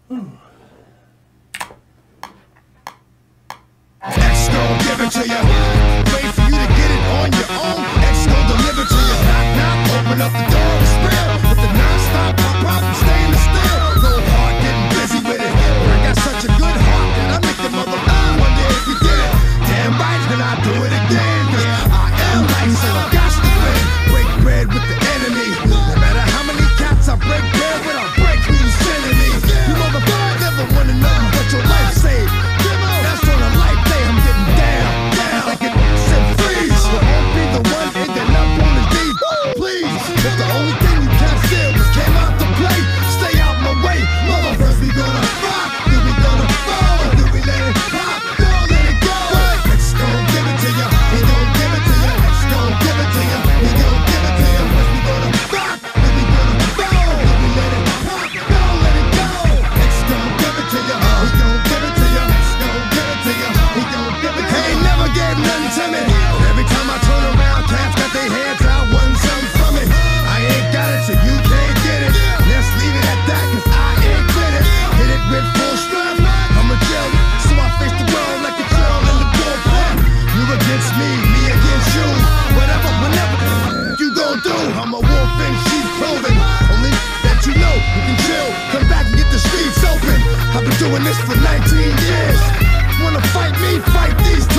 X gon' give it to you. Wait for you to get it on your own. X gon' deliver to you. Knock, knock, open up the door, it's real. With the non-stop pop, I'm stainless steel. Go hard, getting busy with it. But I got such a good heart that I make the mother wonder if you did it. Damn right, then I do it again. Cause I am life, so I got to win. Break bread with the enemy. No matter how many cats I break bread with, I'll break who you sending me. You motherfuckers never wanna know what your life saved. That's on a life day, I'm getting down, down like it said freeze. But won't be the one ending up on the deep. Please, if the only thing you can't feel is came out to play, stay out my way. Motherfuckers, we gonna rock, then we gonna fall, then we let it pop, don't let it go. X gon' give it to ya, he gon' give it to ya. X gon' give it to ya, he gon' give it to ya. First we gonna rock, then we gonna fall, then we let it pop, don't let it go. X gon' give it to ya, he gon' give it to ya. X gon' give it to ya, he gon' give it to ya. He ain't never gave nothing to me. Every time I turn around, cats got their hands out, wanting something from it. I ain't got it, so you can't get it. Let's leave it at that, cause I ain't with it. Hit it with full strength, I'm a jail, so I face the world like a trail in the bullpen. You against me against you. Whatever, whenever you gon' do, I'm a wolf in sheep's clothing. Only that you know, you can chill, come back and get the streets open. I've been doing this for 19 years. Wanna fight me, fight these